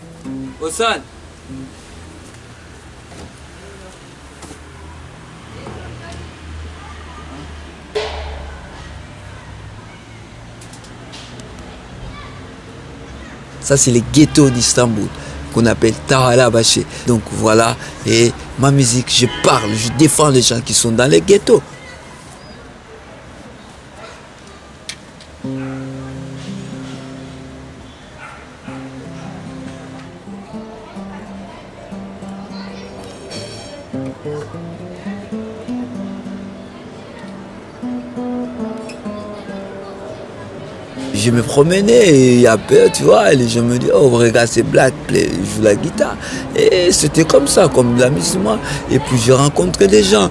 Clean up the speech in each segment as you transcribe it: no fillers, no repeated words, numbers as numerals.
Osan. Ça, c'est les ghettos d'Istanbul qu'on appelle Taralabaché. Donc voilà, et ma musique, je parle, je défends les gens qui sont dans les ghettos. Je me promenais et il y a peur, tu vois, et les gens me disent, oh regarde c'est Black, je joue la guitare. Et c'était comme ça, comme de l'amusement. Et puis j'ai rencontré des gens.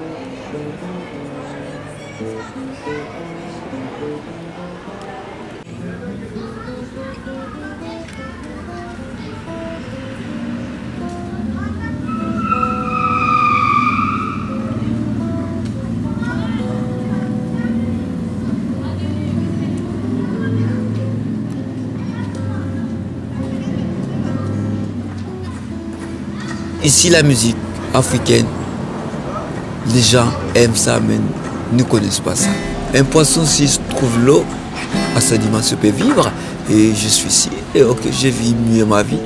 Ici, la musique africaine, les gens aiment ça, mais ne connaissent pas ça. Un poisson, s'il trouve l'eau, à sa dimension peut vivre. Et je suis ici, et ok, je vis mieux ma vie.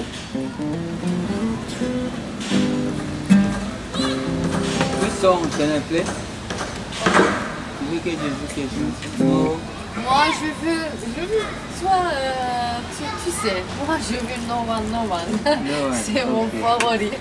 Which song can I play? You can just no. Moi, je veux soit, tu sais, moi, je veux No One. C'est mon favori.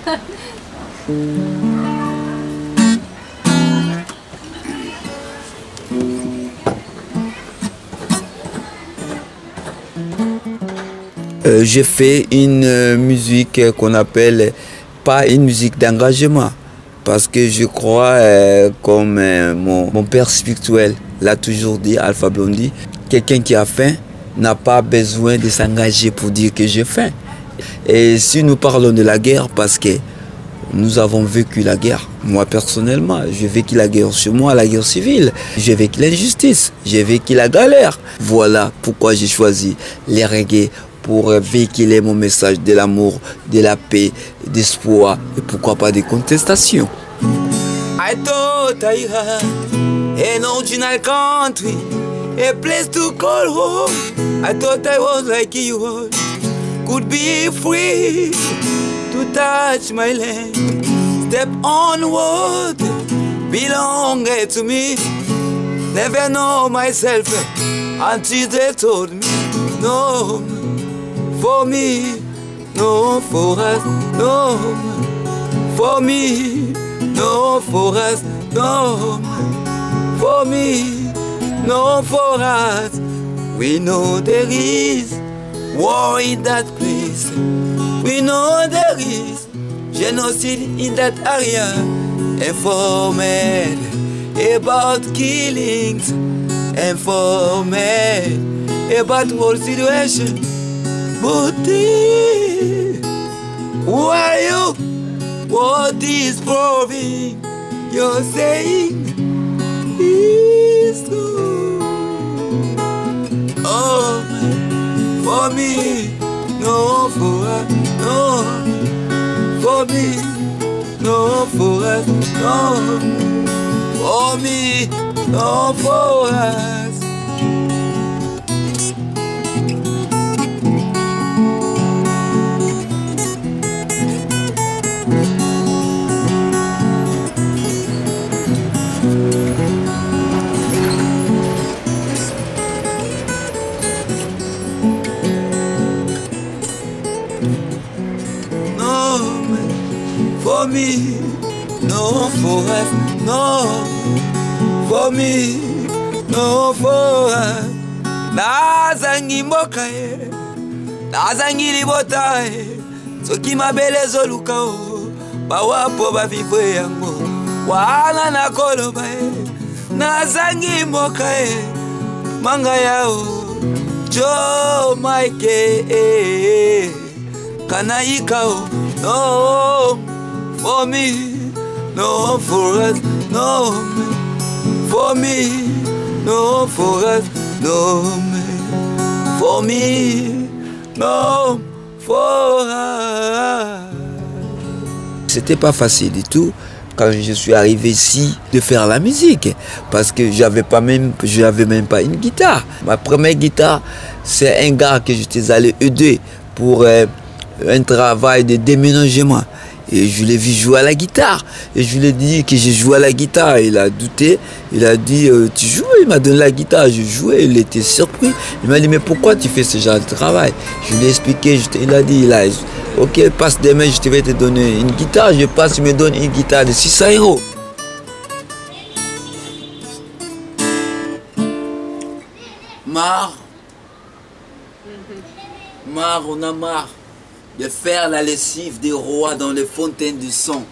J'ai fait une musique qu'on appelle pas une musique d'engagement, parce que je crois, comme mon père spirituel l'a toujours dit, Alpha Blondy, quelqu'un qui a faim n'a pas besoin de s'engager pour dire que j'ai faim. Et si nous parlons de la guerre, parce que nous avons vécu la guerre, moi personnellement, j'ai vécu la guerre chez moi, la guerre civile, j'ai vécu l'injustice, j'ai vécu la galère. Voilà pourquoi j'ai choisi les reggae, pour véhiculer mon message de l'amour, de la paix, d'espoir et pourquoi pas des contestations. I thought I had an original country, a place to call home. I thought I was like you, could be free to touch my land, step on what belonged to me. Never know myself until they told me no. For me, no for us, no. For me, no for us, no. For me, no for us. We know there is war in that place. We know there is genocide in that area. Informed about killings, informed about whole situation. But who are you? What is proving you're saying is true? Oh, for me, no for us, no. For me, no for us, no. For me, no for us. For me, no for us, no. For me, no for us. Nazangi mboka ye, nazangi libota ye. Soki mabele zoluka o, bawapo bavivwe yango. Wana na koloba ye, nazangi mboka ye. Manga yao, Joe Mike Kanaika o, no. For me, no for us, no. For me, no for us, no. For me, no for l'orage. C'était pas facile du tout quand je suis arrivé ici de faire la musique parce que j'avais même pas une guitare. Ma première guitare, c'est un gars que j'étais allé aider pour un travail de déménagement. Et je l'ai vu jouer à la guitare. Et je lui ai dit que j'ai joué à la guitare. Il a douté. Il a dit, tu joues? Il m'a donné la guitare. Je jouais. Il était surpris. Il m'a dit, mais pourquoi tu fais ce genre de travail? Je lui ai expliqué. Il a dit, ok, passe demain, je vais te donner une guitare. Je passe, il me donne une guitare de 600 €. Marre, on a marre de faire la lessive des rois dans les fontaines du sang.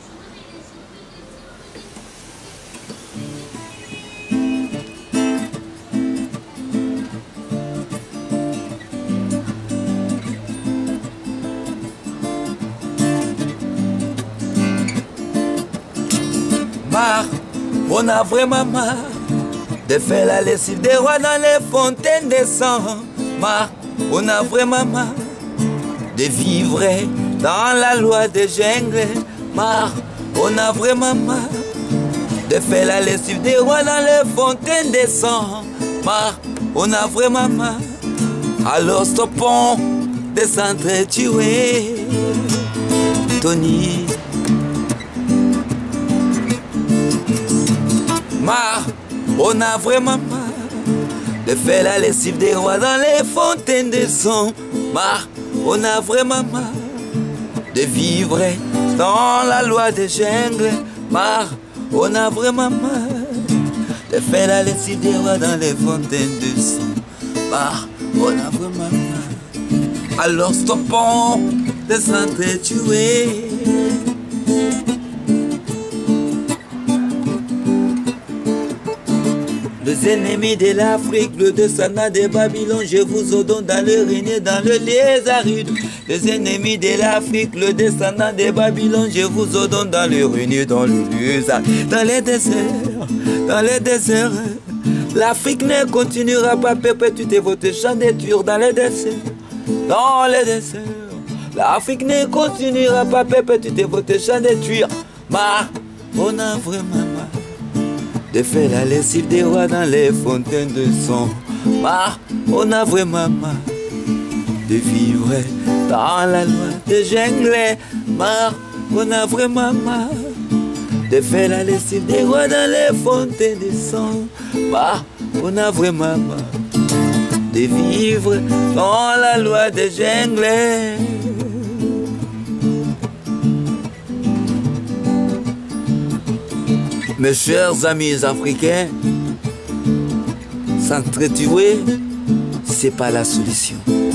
Marre, on a vraiment marre de faire la lessive des rois dans les fontaines de sang. Marre, on a vraiment marre de vivre dans la loi des jungles. Marre, on a vraiment marre de faire la lessive des rois dans les fontaines de sang. Marre, on a vraiment marre. Alors stoppons de s'entretuer. Tony. Marre, on a vraiment marre de faire la lessive des rois dans les fontaines de sang. Marre, on a vraiment marre de vivre dans la loi des jungles. Marre, on a vraiment marre de faire la lessive des rois dans les fontaines de sang. Marre, on a vraiment marre. Alors stoppons de s'entretuer. Les ennemis de l'Afrique, le descendant de Babylone, je vous ordonne dans le régner, dans le lézaride. Les ennemis de l'Afrique, le descendant de Babylone, je vous ordonne dans le régner, dans le lézaride. Dans les déserts, l'Afrique ne continuera pas perpétuer votre chant de tuer dans les déserts. Dans les déserts, l'Afrique ne continuera pas perpétuer votre chant de tuer. Marre, on a vraiment marre de faire la lessive des rois dans les fontaines de sang. Marre, on a vraiment marre de vivre dans la loi des jungles. Marre, on a vraiment marre de faire la lessive des rois dans les fontaines de sang. Marre, on a vraiment marre de vivre dans la loi des jungles. Mes chers amis africains, s'entretuer, c'est pas la solution.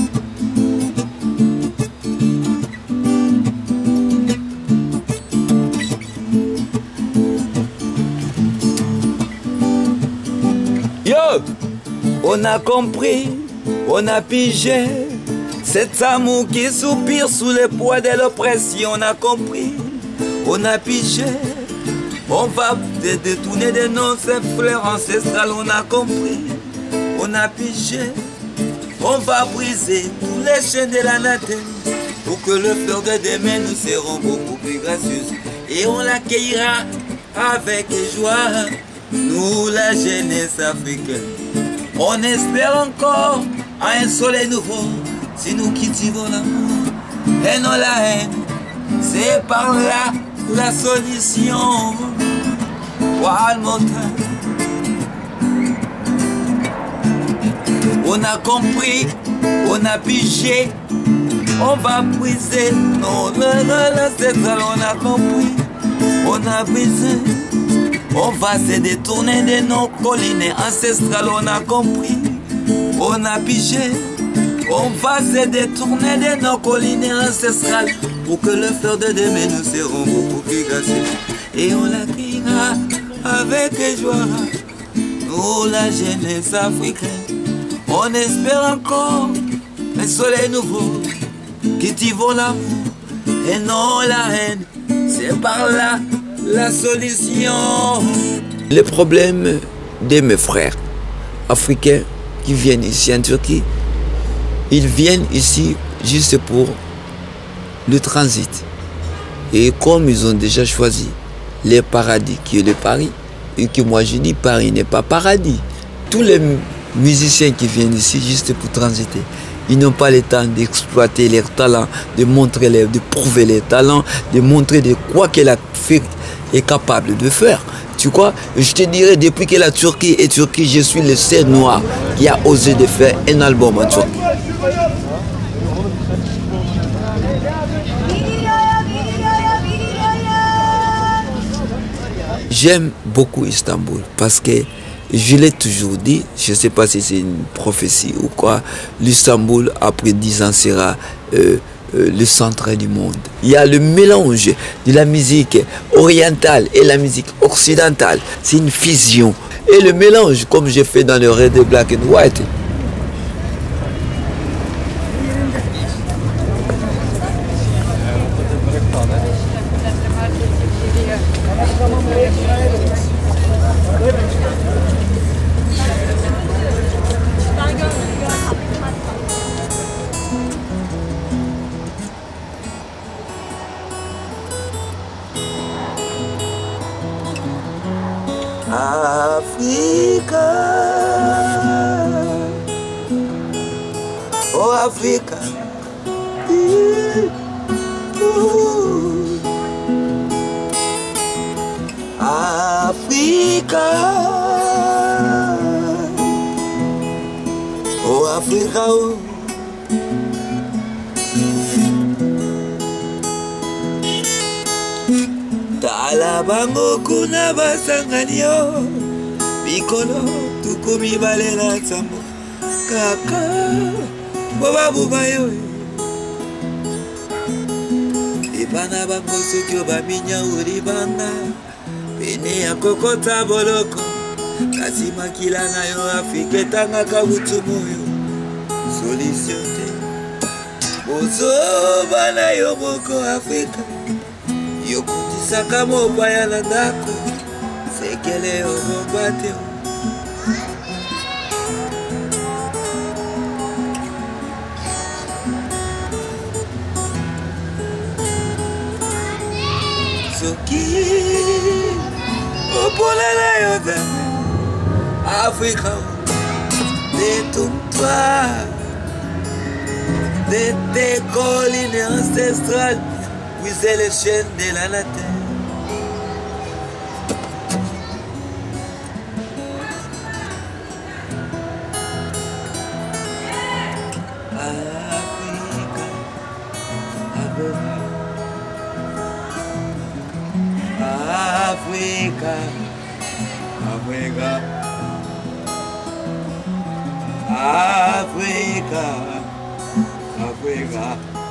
Yo, on a compris, on a pigé, cet amour qui soupire sous le poids de l'oppression. On a compris, on a pigé. On va détourner de nos fleurs ancestrales, on a compris, on a pigé. On va briser tous les chaînes de la nature pour que le fleur de demain nous serons beaucoup plus gracieuses. Et on l'accueillera avec joie, nous la jeunesse africaine. On espère encore à un soleil nouveau si nous cultivons l'amour et non la haine. C'est par là la solution. One more time. On a compris, on a pigé, on va briser nos ancestrales. On a compris, on a brisé, on va se détourner de nos collines ancestrales. On a compris, on a pigé, on va se détourner de nos collines ancestrales pour que le fleur de demain nous serons beaucoup plus gracieux. Et on la criera avec joie, nous la jeunesse africaine. On espère encore un soleil nouveau, cultivons l'amour et non la haine. C'est par là la solution. Le problème de mes frères africains qui viennent ici en Turquie, ils viennent ici juste pour le transit. Et comme ils ont déjà choisi les paradis qui est le Paris, et que moi je dis Paris n'est pas paradis. Tous les musiciens qui viennent ici juste pour transiter, ils n'ont pas le temps d'exploiter leurs talents, de montrer, de prouver les talents, de montrer de quoi que l'Afrique est capable de faire. Tu vois, je te dirais, depuis que la Turquie est Turquie, je suis le seul noir qui a osé de faire un album en Turquie. J'aime beaucoup Istanbul parce que je l'ai toujours dit, je ne sais pas si c'est une prophétie ou quoi, l'Istanbul après 10 ans sera le centre du monde. Il y a le mélange de la musique orientale et la musique occidentale. C'est une fusion. Et le mélange, comme j'ai fait dans le Red Black and White, Africa, oh Africa, Africa, oh Africa, oh. Talabango kuna basanganio Bikolo tukumi balena tsambo Kaka Bobabu bayo Ibana bango sukyo baminya uribana Bene ya kokota boloko Kasi makila na yo Afrike tanga kabutumuyo Solution te Bozo bana yo moko Afrika Yokutisaka mobaya na ndako Sekele omobate Soki Opola na yoda Afrika Détourne-toi de tes collines ancestrales Briser les chaînes de la terre. Africa, Africa, Africa, Africa, Africa.